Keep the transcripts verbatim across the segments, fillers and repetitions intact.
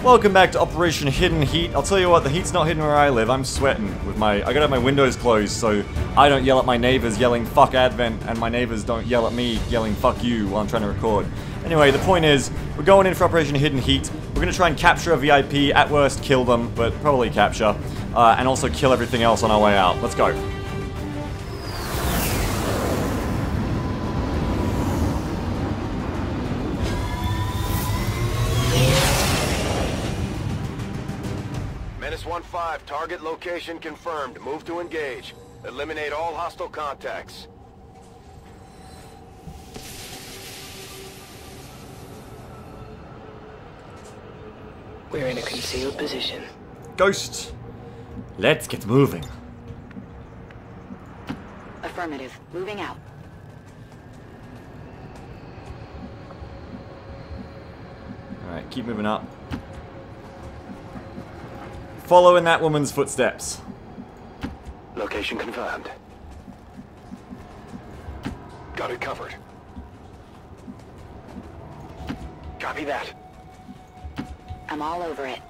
Welcome back to Operation Hidden Heat. I'll tell you what, the heat's not hidden where I live. I'm sweating with my... I gotta have my windows closed so I don't yell at my neighbors yelling fuck Advent and my neighbors don't yell at me yelling fuck you while I'm trying to record. Anyway, the point is, we're going in for Operation Hidden Heat. We're gonna try and capture a V I P, at worst kill them, but probably capture. Uh, and also kill everything else on our way out. Let's go. one five, target location confirmed. Move to engage. Eliminate all hostile contacts. We're in a concealed position. Ghost, let's get moving. Affirmative. Moving out. Alright, keep moving up. Follow in that woman's footsteps. Location confirmed. Got it covered. Copy that. I'm all over it.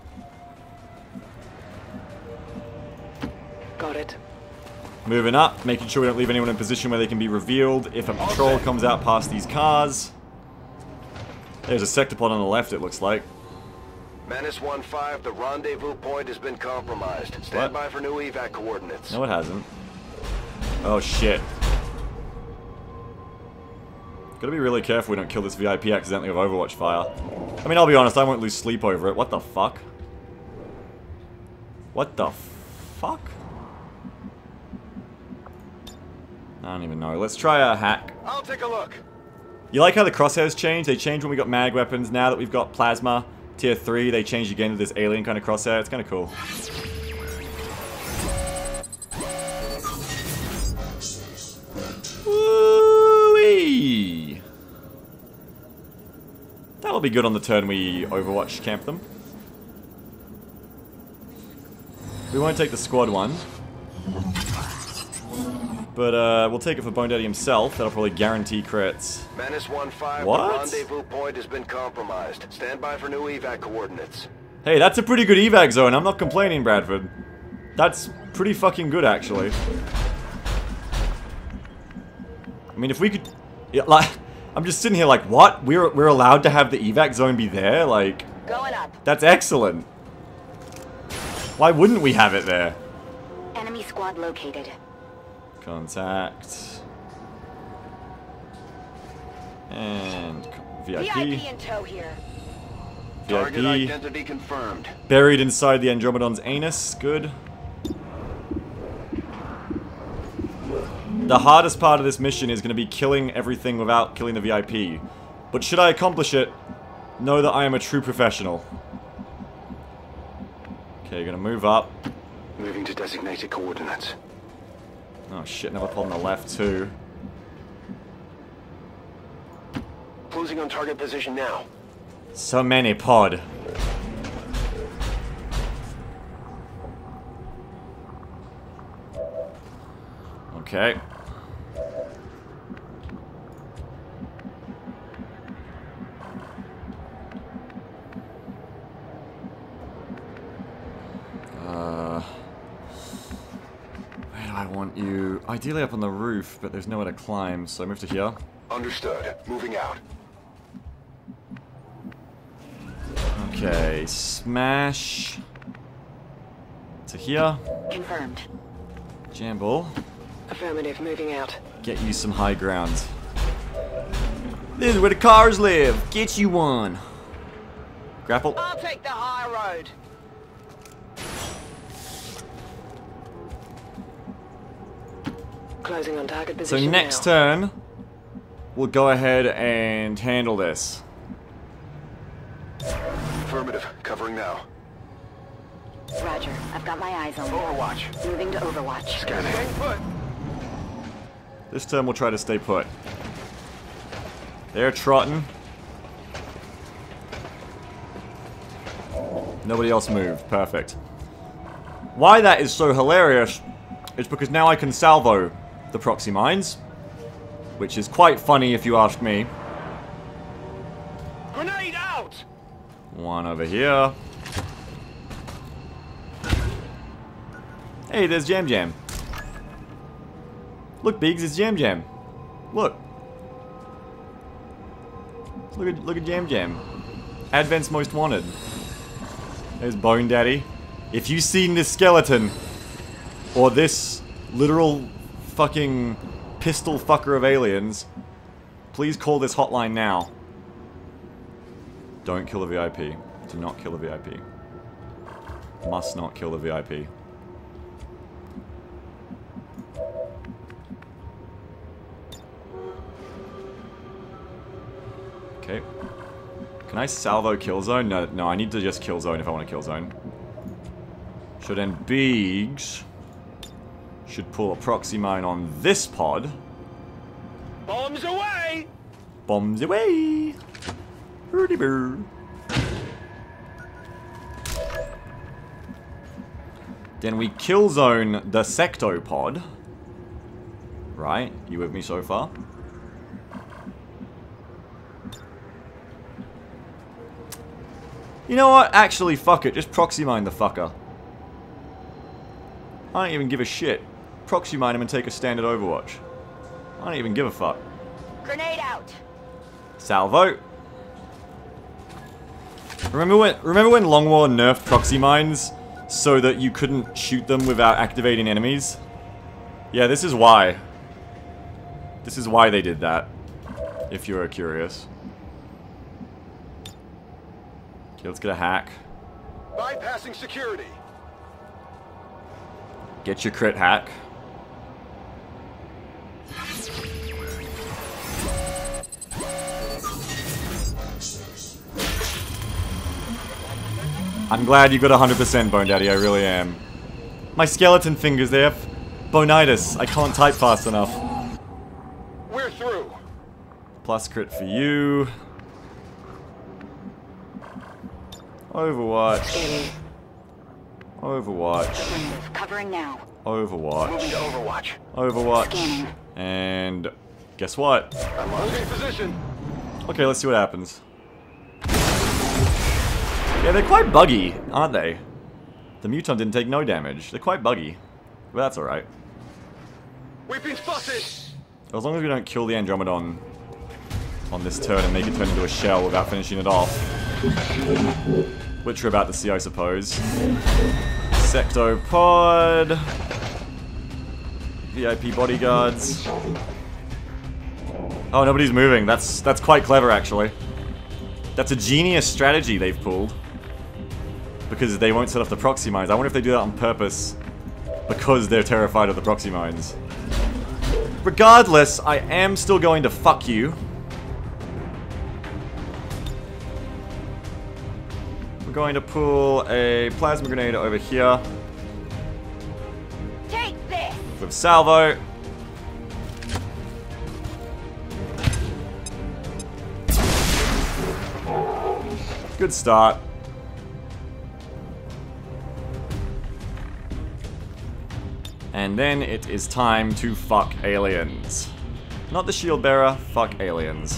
Got it. Moving up, making sure we don't leave anyone in position where they can be revealed if a patrol comes out past these cars. There's a sector pod on the left, it looks like. Menace one five, the rendezvous point has been compromised. Stand what? by for new evac coordinates. No, it hasn't. Oh, shit. Gotta be really careful we don't kill this V I P accidentally with Overwatch fire. I mean, I'll be honest, I won't lose sleep over it. What the fuck? What the fuck? I don't even know. Let's try a hack. I'll take a look. You like how the crosshairs changed? They changed when we got mag weapons. Now that we've got plasma tier three, they changed again to this alien kind of crosshair. It's kind of cool. Woo-wee! That'll be good on the turn we Overwatch camp them. We won't take the squad one. But uh, we'll take it for Bone Daddy himself. That'll probably guarantee crits. Menace one five, What? the rendezvous point has been compromised. Stand by for new evac coordinates. Hey, that's a pretty good evac zone. I'm not complaining, Bradford. That's pretty fucking good, actually. I mean, if we could... Yeah, like, I'm just sitting here like, what? We're, we're allowed to have the evac zone be there? Like... Going up. That's excellent. Why wouldn't we have it there? Enemy squad located. Contact. And V I P. V I P in tow here. Target V I P. identity confirmed. Buried inside the Andromedon's anus. Good. The hardest part of this mission is going to be killing everything without killing the V I P. But should I accomplish it, know that I am a true professional. Okay, gonna move up. Moving to designated coordinates. Oh shit, another pod on the left too. Closing on target position now. So many pod. Okay. Uh, where do I want you? Ideally up on the roof, but there's nowhere to climb, so move to here. Understood. Moving out. Okay, smash to here. Confirmed. Jamble. Affirmative. Moving out. Get you some high ground. This is where the cars live. Get you one. Grapple. I'll take the high road. Closing on target So position next now. turn, we'll go ahead and handle this. Affirmative. Covering now. Roger. I've got my eyes on it. Overwatch. Moving to Overwatch. Scanning. Put. This turn we'll try to stay put. They're trotting. Nobody else moved. Perfect. Why that is so hilarious is because now I can salvo the proxy mines, which is quite funny if you ask me. Grenade out! One over here. Hey, there's Jam Jam. Look, Biggs, it's Jam Jam. Look. Look at look at Jam Jam. Advent's Most Wanted. There's Bone Daddy. If you've seen this skeleton, or this literal fucking pistol fucker of aliens, please call this hotline now. Don't kill a V I P. Do not kill a V I P. Must not kill a V I P. Okay. Can I salvo kill zone? No, no, I need to just kill zone if I want to kill zone. So then Beags should pull a proxy mine on this pod. Bombs away! Bombs away! Hurdy burr. Then we kill zone the sectopod. Right? You with me so far? You know what? Actually, fuck it. Just proxy mine the fucker. I don't even give a shit. Proxy mine him and take a standard Overwatch. I don't even give a fuck. Grenade out. Salvo. Remember when? Remember when Long War nerfed proxy mines so that you couldn't shoot them without activating enemies? Yeah, this is why. This is why they did that. If you're curious. Okay, let's get a hack. Bypassing security. Get your crit hack. I'm glad you got one hundred percent, Bone Daddy, I really am. My skeleton fingers, they have bonitis. I can't type fast enough. We're through. Plus crit for you. Overwatch. Overwatch. Covering now. Overwatch. Moving to Overwatch. Overwatch. Scanning. And guess what? I'm losing position. Okay, let's see what happens. Yeah, they're quite buggy, aren't they? The mutant didn't take no damage. They're quite buggy. But that's alright. We've been spotted. As long as we don't kill the Andromedon on this turn and make it turn into a shell without finishing it off. Which we're about to see, I suppose. Sectopod. V I P bodyguards. Oh, nobody's moving. That's that's quite clever, actually. That's a genius strategy they've pulled. Because they won't set off the proxy mines. I wonder if they do that on purpose. Because they're terrified of the proxy mines. Regardless, I am still going to fuck you. We're going to pull a plasma grenade over here. Take this. With salvo. Good start. And then it is time to fuck aliens. Not the shield bearer, fuck aliens.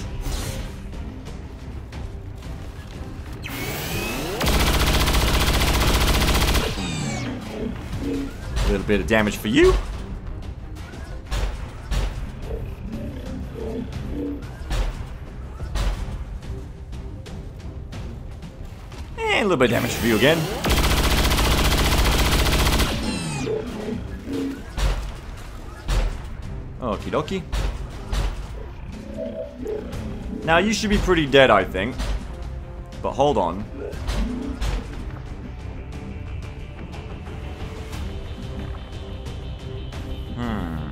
A little bit of damage for you. And a little bit of damage for you again. Okie dokie. Now you should be pretty dead, I think. But hold on. Hmm.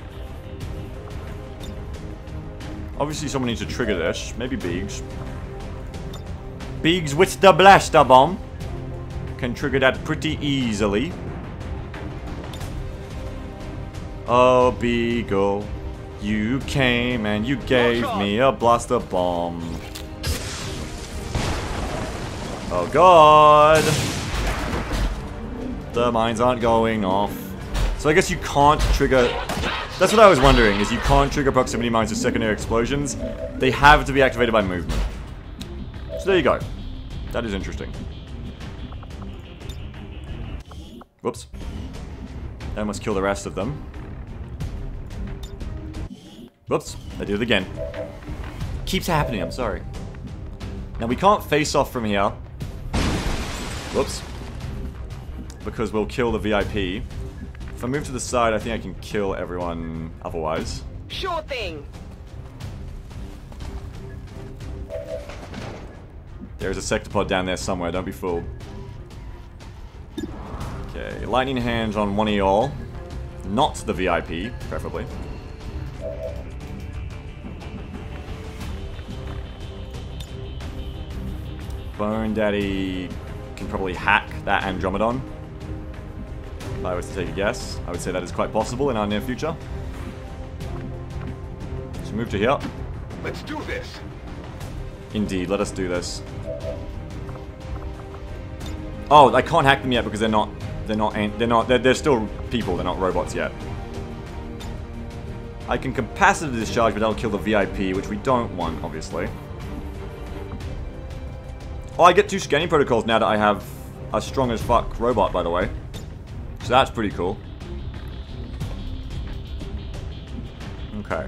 Obviously someone needs to trigger this. Maybe Beags. Beags with the blaster bomb can trigger that pretty easily. Oh, Beagle, you came and you gave me a blaster bomb. Oh god. The mines aren't going off. So I guess you can't trigger... That's what I was wondering, is you can't trigger proximity mines with secondary explosions. They have to be activated by movement. So there you go. That is interesting. Whoops. I must kill the rest of them. Whoops, I did it again. Keeps happening, I'm sorry. Now we can't face off from here. Whoops. Because we'll kill the V I P. If I move to the side, I think I can kill everyone otherwise. Sure thing. There's a sectopod down there somewhere, don't be fooled. Okay, lightning hand on one of y'all. Not the V I P, preferably. Bone Daddy can probably hack that Andromedon. If I was to take a guess, I would say that is quite possible in our near future. Let's move to here. Let's do this. Indeed, let us do this. Oh, I can't hack them yet because they're not, they're not, they're not, they're, they're still people. They're not robots yet. I can capacitor discharge, but that'll kill the V I P, which we don't want, obviously. Oh, I get two scanning protocols now that I have a strong as fuck robot, by the way. So that's pretty cool. Okay.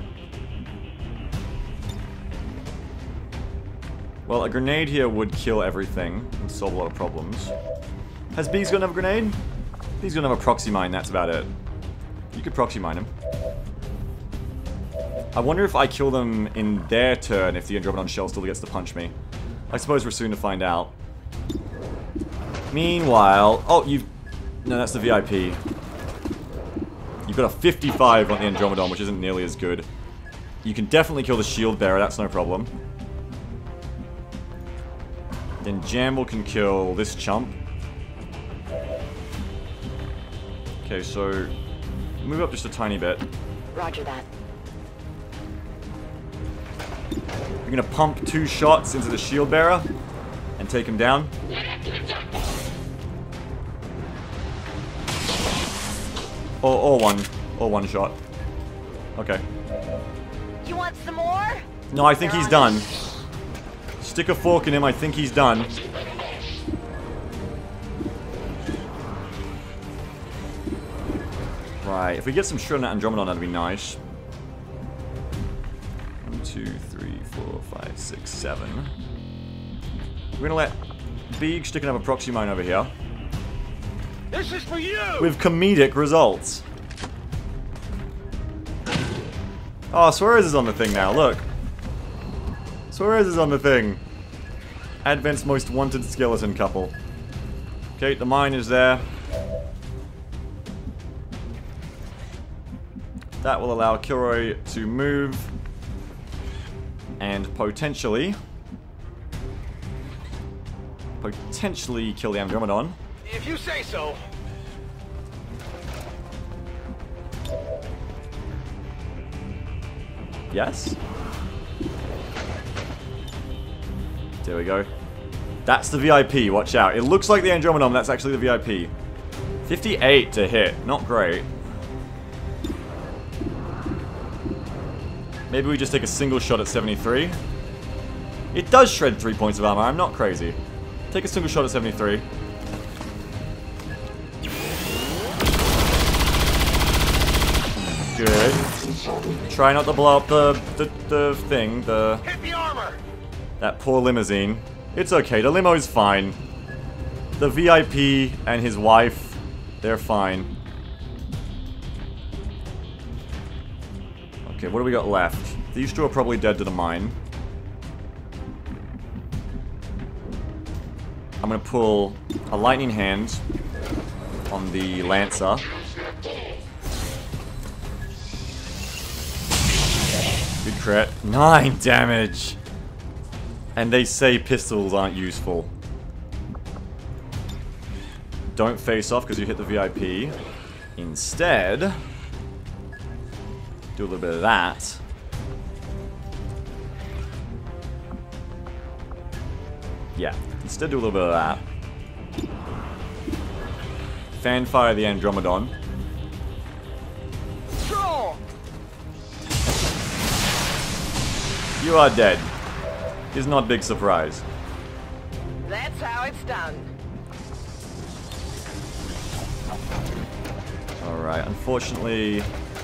Well, a grenade here would kill everything and solve a lot of problems. Has Bees got another grenade? Bees got another proxy mine, that's about it. You could proxy mine him. I wonder if I kill them in their turn if the Andromedon shell still gets to punch me. I suppose we're soon to find out. Meanwhile... Oh, you've... No, that's the V I P. You've got a fifty-five on the Andromedon, which isn't nearly as good. You can definitely kill the shield bearer, that's no problem. Then Jamble can kill this chump. Okay, so... Move up just a tiny bit. Roger that. We're gonna pump two shots into the shield bearer and take him down. Or, or one. Or one shot. Okay. You want some more? No, I think he's done. Stick a fork in him, I think he's done. Right, if we get some shot on that Andromedon, that'd be nice. One, two, three, four, five, six, seven. We're gonna let Beag stick another proxy mine over here. This is for you! With comedic results. Oh, Suarez is on the thing now, look. Suarez is on the thing. Advent's most wanted skeleton couple. Okay, the mine is there. That will allow Kilroy to move. And potentially... Potentially kill the Andromedon. If you say so. Yes? There we go. That's the V I P, watch out. It looks like the Andromedon, that's actually the V I P. fifty-eight to hit, not great. Maybe we just take a single shot at seventy-three. It does shred three points of armor, I'm not crazy. Take a single shot at seventy-three. Good. Try not to blow up the, the, the thing, the... Hit the armor! That poor limousine. It's okay, the limo's fine. The V I P and his wife, they're fine. Okay, what do we got left? These two are probably dead to the mine. I'm gonna pull a lightning hand on the Lancer. Good crit. Nine damage! And they say pistols aren't useful. Don't face off because you hit the V I P. Instead, do a little bit of that. Yeah, instead do a little bit of that. Fanfire the Andromedon. Draw! You are dead. Is not a big surprise. That's how it's done. Alright, unfortunately...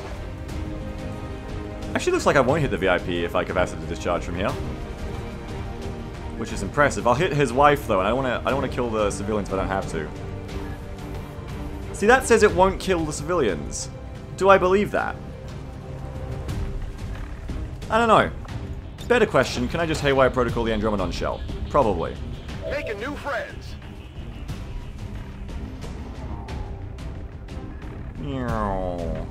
Actually looks like I won't hit the V I P if I capacity discharge from here. Which is impressive. I'll hit his wife though, and I don't wanna I don't wanna kill the civilians if I don't have to. See, that says it won't kill the civilians. Do I believe that? I don't know. Better question, can I just haywire protocol the Andromedon shell? Probably. Making new friends. Meow.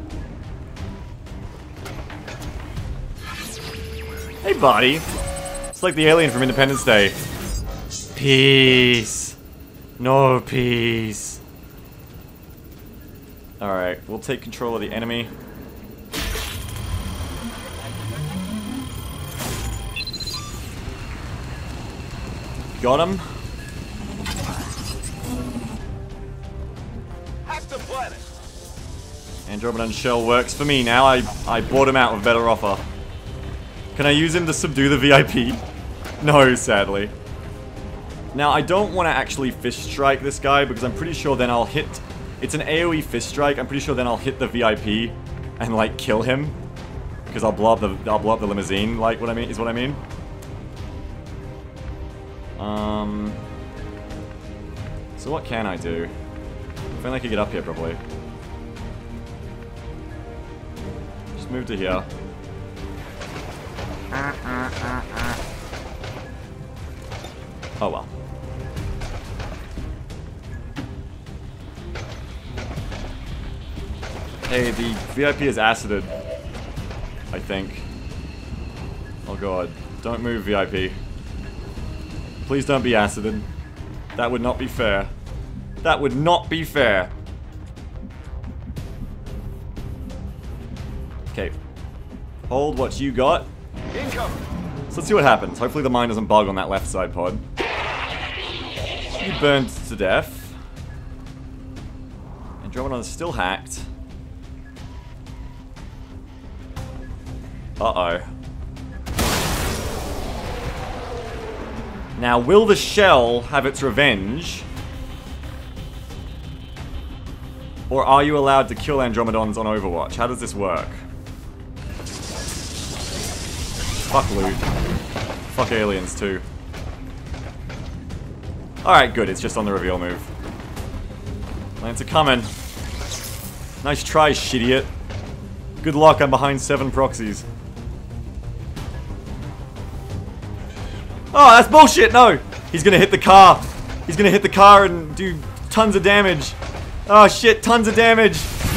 Hey, buddy. It's like the alien from Independence Day. Peace. No peace. Alright, we'll take control of the enemy. Got him. Hack the planet. Andromedan shell works for me now. I, I bought him out with a better offer. Can I use him to subdue the V I P? No, sadly. Now, I don't want to actually fist strike this guy because I'm pretty sure then I'll hit... It's an AoE fist strike. I'm pretty sure then I'll hit the V I P and, like, kill him. Because I'll blow up the I'll blow up the limousine, like, what I mean, is what I mean. Um... So what can I do? If only I could get up here properly. Just move to here. Uh, uh, uh, uh. Oh well. Hey, the V I P is acided. I think. Oh god. Don't move, V I P. Please don't be acided. That would not be fair. That would not be fair. Okay. Hold what you got. Incoming. So let's see what happens. Hopefully the mine doesn't bug on that left side pod. You burned to death. Andromedon is still hacked. Uh-oh. Now, will the shell have its revenge? Or are you allowed to kill Andromedons on Overwatch? How does this work? Fuck loot. Fuck aliens too. Alright, good. It's just on the reveal move. Lancer coming. Nice try, shittiot. Good luck, I'm behind seven proxies. Oh, that's bullshit! No! He's gonna hit the car. He's gonna hit the car and do tons of damage. Oh shit, tons of damage.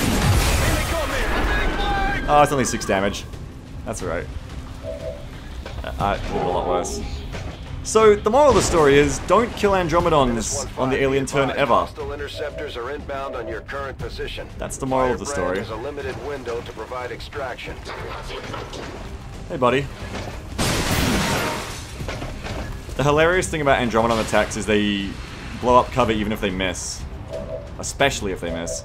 Oh, it's only six damage. That's alright. Uh, it did a lot worse. So, the moral of the story is, don't kill Andromedons on the alien turn ever. Hostile interceptors are inbound on your current position. That's the moral of the story. There's a limited window to provide extraction. Hey, buddy. The hilarious thing about Andromedon attacks is they blow up cover even if they miss. Especially if they miss.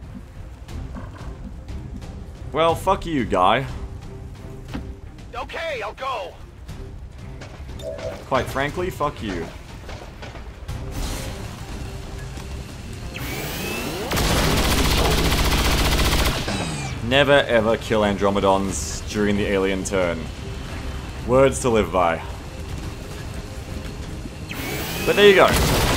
Well, fuck you, guy. Okay, I'll go. Quite frankly, fuck you. Never ever kill Andromedons during the alien turn. Words to live by. But there you go.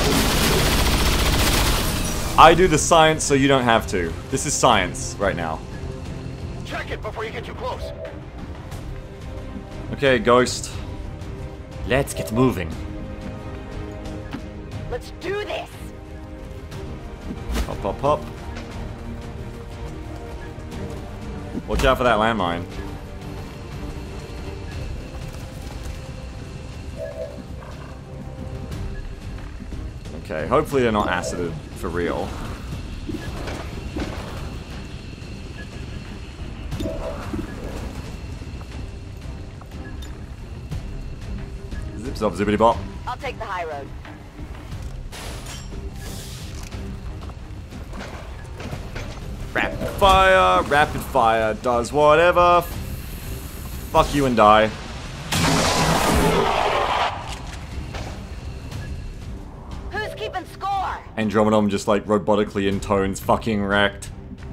I do the science so you don't have to. This is science right now. Check it before you get too close. Okay, Ghost. Let's get moving. Let's do this. Pop, pop, pop. Watch out for that landmine. Okay, hopefully they're not acided for real. Zip zop zippity bop. I'll take the high road. Rapid fire, rapid fire does whatever. Fuck you and die. Who's keeping score? Andromedon just like robotically intones fucking wrecked.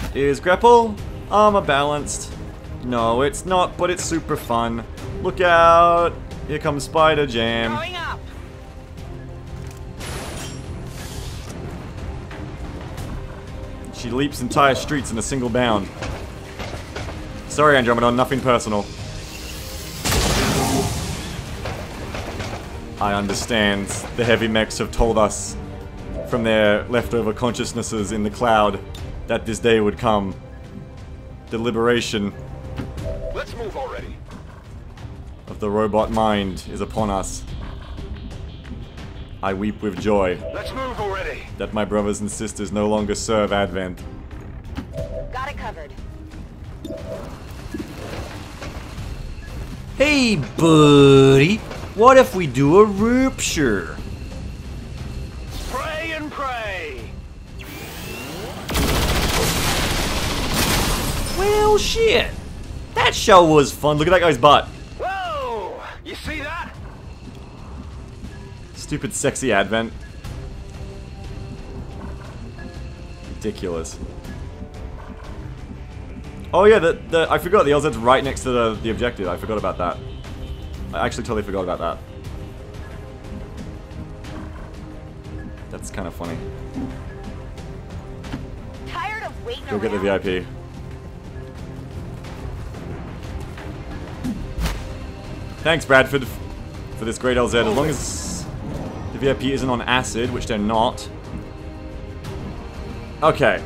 Is grapple armor balanced? No, it's not, but it's super fun. Look out! Here comes Spider Jam. Going up. She leaps entire streets in a single bound. Sorry, Andromeda, nothing personal. I understand. The heavy mechs have told us from their leftover consciousnesses in the cloud that this day would come. The liberation Let's move already. of the robot mind is upon us. I weep with joy Let's move already. that my brothers and sisters no longer serve Advent. Got it covered. Hey, buddy! What if we do a rupture? Pray and pray. Well, shit! That show was fun. Look at that guy's butt. Whoa! You see that? Stupid sexy Advent. Ridiculous. Oh yeah, the, the I forgot the L Z's right next to the, the objective. I forgot about that. I actually totally forgot about that. That's kind of funny. Tired of waiting Go get the around? V I P. Thanks, Bradford, for this great L Z. As long as the V I P isn't on acid, which they're not. Okay.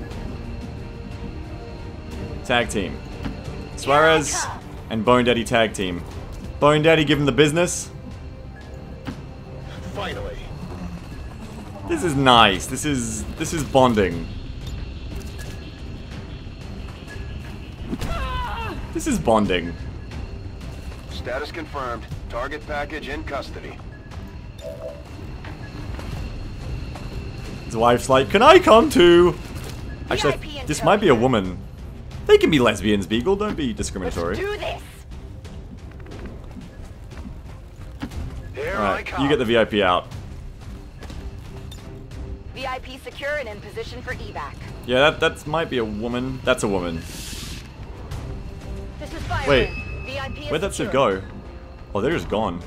Tag team. Suarez and Bone Daddy tag team. Bone Daddy, give him the business. Finally. This is nice. This is this is bonding. This is bonding. Status confirmed. Target package in custody. His wife's like, can I come too? Actually, V I P this might be a woman. They can be lesbians, Beagle. Don't be discriminatory. Do this. Here I Alright, come. you get the V I P out. V I P secure and in position for evac. Yeah, that that might be a woman. That's a woman. This is fire. Wait, V I P is where'd that ship secure. go? Oh, they're just gone.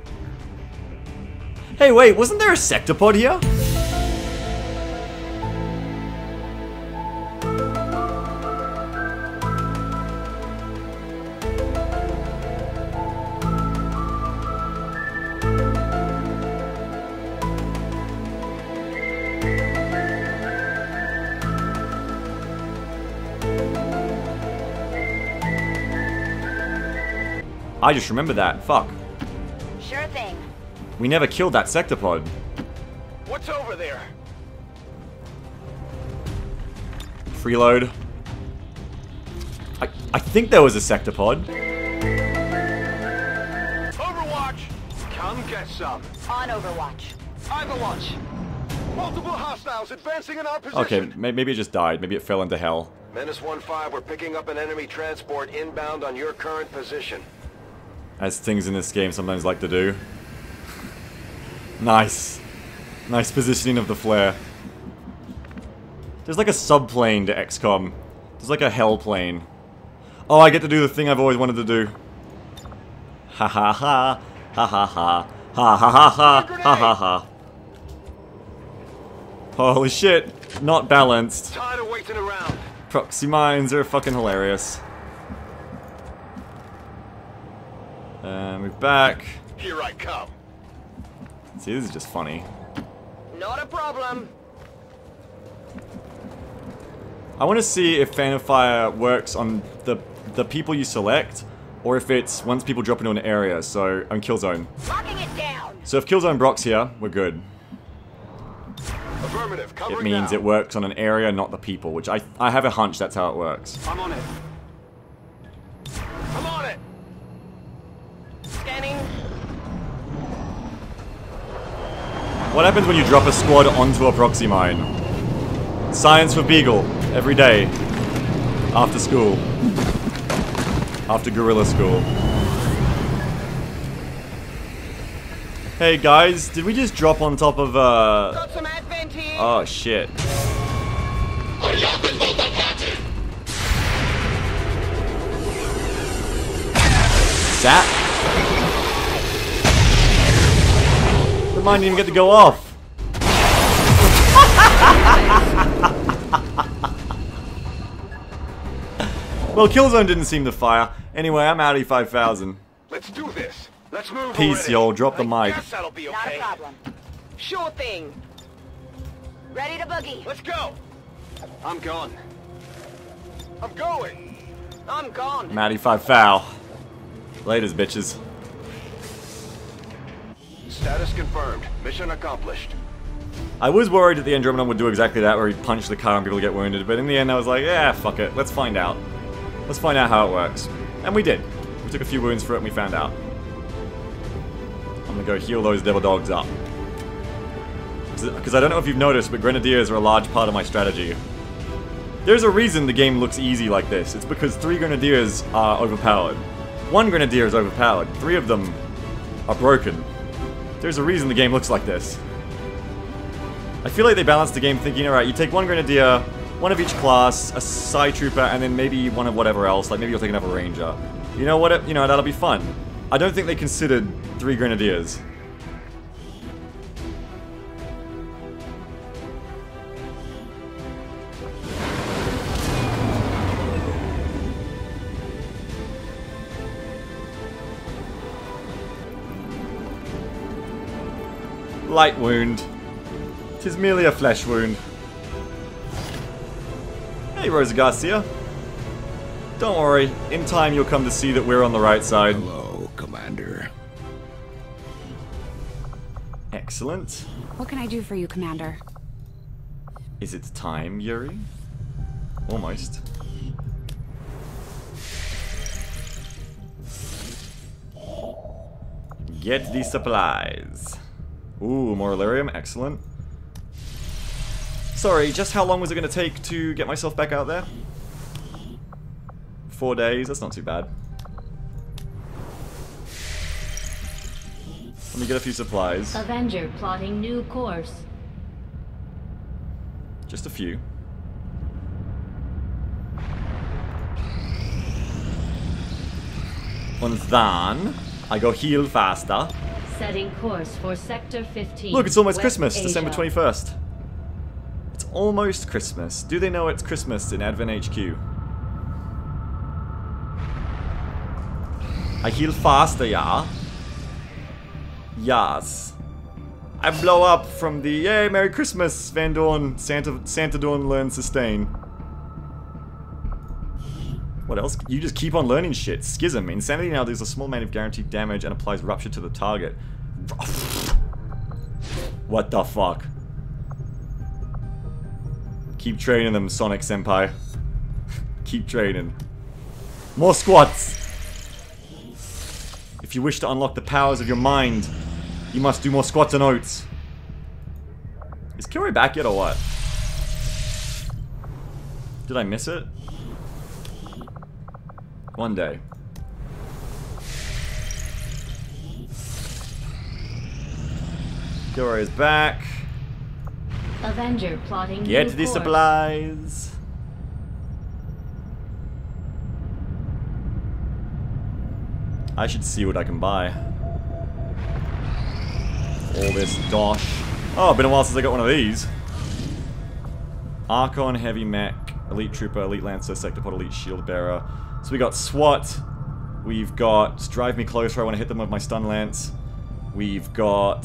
Hey, wait, wasn't there a sector pod here? I just remember that. Fuck. Sure thing. We never killed that sector pod. What's over there? Freeload. I, I think there was a sector pod. Overwatch! Come get some. On Overwatch. Overwatch! Multiple hostiles advancing in our position. Okay, may, maybe it just died. Maybe it fell into hell. Menace one five, we're picking up an enemy transport inbound on your current position. As things in this game sometimes like to do. Nice. Nice positioning of the flare. There's like a subplane to X COM. There's like a hell plane. Oh, I get to do the thing I've always wanted to do. Ha ha ha. Ha ha ha. Ha ha ha ha. Ha ha ha. Holy shit. Not balanced. Tired of waiting around. Proxy mines are fucking hilarious. Uh, move back. Here I come. See, this is just funny. Not a problem. I want to see if Fan of Fire works on the the people you select, or if it's once people drop into an area, so on Killzone. Locking it down. So if Killzone Brock's here, we're good. Affirmative, covering It means now. it works on an area, not the people, which I I have a hunch that's how it works. I'm on it. I'm on it. Scanning. What happens when you drop a squad onto a proxy mine? Science for Beagle, every day. After school. After guerrilla school. Hey guys, did we just drop on top of uh... Got some advent here. Oh shit. Hurry up and load that package! Zap! The mine didn't even get to go off! Well, Killzone didn't seem to fire. Anyway, I'm Audi five thousand. Let's do this. Let's move. Peace, already. y'all. Drop the I mic. guess that'll be Not a okay. problem. Sure thing. Ready to boogie. Let's go. I'm gone. I'm going. I'm gone. Matty five foul. Laters, bitches. Status confirmed. Mission accomplished. I was worried that the Andromedon would do exactly that, where he'd punch the car and people would get wounded, but in the end I was like, yeah, fuck it, let's find out. Let's find out how it works. And we did. We took a few wounds for it and we found out. I'm gonna go heal those devil dogs up. Because I don't know if you've noticed, but Grenadiers are a large part of my strategy. There's a reason the game looks easy like this. It's because three Grenadiers are overpowered. One Grenadier is overpowered. Three of them are broken. There's a reason the game looks like this. I feel like they balanced the game thinking, alright, you take one Grenadier, one of each class, a Psy Trooper, and then maybe one of whatever else, like maybe you'll take another Ranger. You know what, you know, that'll be fun. I don't think they considered three Grenadiers. Light wound. 'Tis merely a flesh wound. Hey, Rosa Garcia. Don't worry, in time you'll come to see that we're on the right side. Hello, Commander. Excellent. What can I do for you, Commander? Is it time, Yuri? Almost. Get the supplies. Ooh, more Illyrium, excellent. Sorry, just how long was it going to take to get myself back out there? Four days, that's not too bad. Let me get a few supplies. Avenger plotting new course. Just a few. And then, I go heal faster. Setting course for Sector fifteen. Look, it's almost West Christmas, Asia. December twenty-first. It's almost Christmas. Do they know it's Christmas in Advent H Q? I heal faster, yeah? Yes. I blow up from the yay, Merry Christmas, Van Dorn, Santa, Santa Dorn learn sustain. What else? You just keep on learning shit. Schism. Insanity now deals a small amount of guaranteed damage and applies rupture to the target. What the fuck? Keep training them, Sonic Senpai. Keep training. More squats! If you wish to unlock the powers of your mind, you must do more squats and oats. Is Kilroy back yet or what? Did I miss it? One day. Kilroy is back. Avenger plotting Get new the course. supplies. I should see what I can buy. All this dosh. Oh, been a while since I got one of these. Archon, Heavy Mech, Elite Trooper, Elite Lancer, Sectopod, Elite Shield Bearer. So we got SWAT. We've got Drive Me Closer, I want to hit them with my Stun Lance. We've got...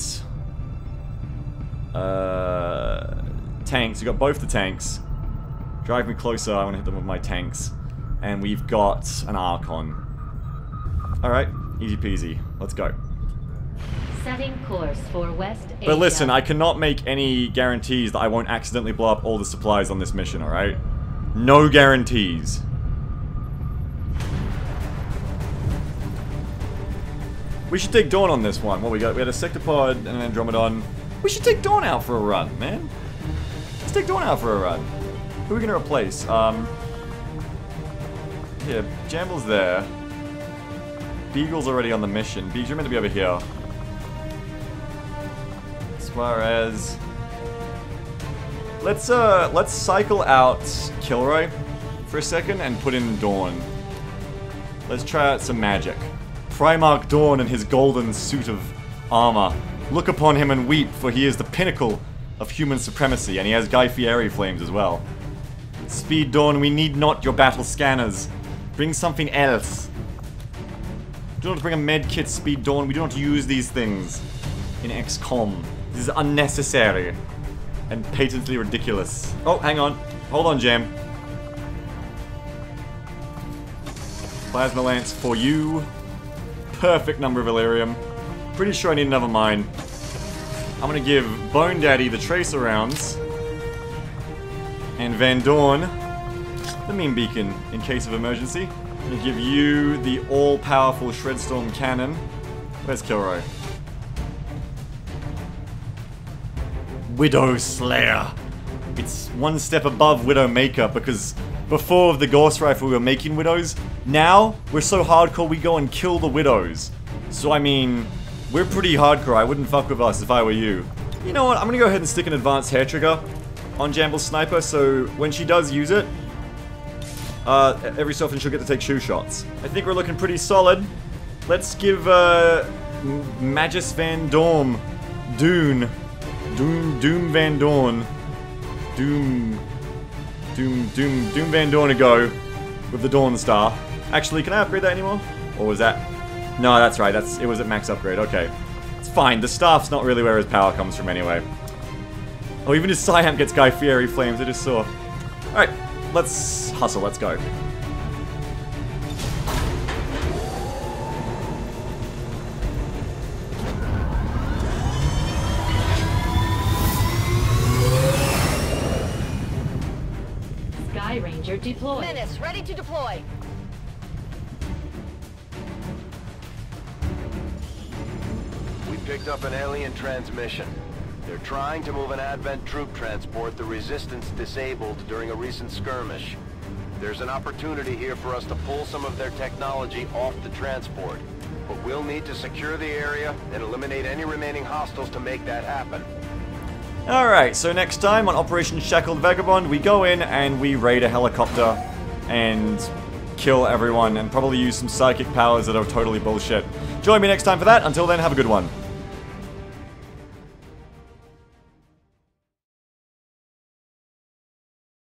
Uh, tanks, we've got both the tanks. Drive Me Closer, I want to hit them with my tanks. And we've got an Archon. Alright, easy peasy. Let's go. Setting course for West Asia. But listen, I cannot make any guarantees that I won't accidentally blow up all the supplies on this mission, alright? No guarantees. We should take Dawn on this one. What we got? We had a Sectopod and an Andromedon. We should take Dawn out for a run, man. Let's take Dawn out for a run. Who are we gonna replace? Um, yeah, Jamble's there. Beagle's already on the mission. Beagles, you're meant to be over here. Suarez. Let's uh, let's cycle out Kilroy for a second and put in Dawn. Let's try out some magic. Primarch Dawn in his golden suit of armor. Look upon him and weep, for he is the pinnacle of human supremacy, and he has Guy Fieri flames as well. Speed Dawn, we need not your battle scanners. Bring something else. Do not bring a med kit, Speed Dawn. We do not use these things in X COM. This is unnecessary and patently ridiculous. Oh, hang on. Hold on, Jam. Plasma Lance for you. Perfect number of Illyrium. Pretty sure I need another mine. I'm gonna give Bone Daddy the tracer rounds. And Van Dorn the Meme Beacon in case of emergency. I'm gonna give you the all-powerful Shredstorm Cannon. Where's Kilroy? Widow Slayer. It's one step above Widow Maker, because before with the Gauss Rifle we were making Widows. Now, we're so hardcore we go and kill the Widows. So I mean, we're pretty hardcore. I wouldn't fuck with us if I were you. You know what, I'm gonna go ahead and stick an advanced hair trigger on Jamble's sniper, so when she does use it, uh, every so often she'll get to take shoe shots. I think we're looking pretty solid. Let's give, uh, Magus Van Dorn, Dune, Doom, Doom Van Dorn, Doom, Doom, Doom, Doom Van Dorn a go with the Dawn Star. Actually, can I upgrade that anymore? Or was that? No, that's right, that's, it was at max upgrade, okay. It's fine, the staff's not really where his power comes from anyway. Oh, even his Psyamp gets Guy Fieri flames, I just saw. Alright, let's hustle, let's go. Sky Ranger deployed. Menace, ready to deploy. We picked up an alien transmission. They're trying to move an Advent troop transport the Resistance disabled during a recent skirmish. There's an opportunity here for us to pull some of their technology off the transport. But we'll need to secure the area and eliminate any remaining hostiles to make that happen. Alright, so next time on Operation Shackled Vagabond, we go in and we raid a helicopter and kill everyone and probably use some psychic powers that are totally bullshit. Join me next time for that. Until then, have a good one.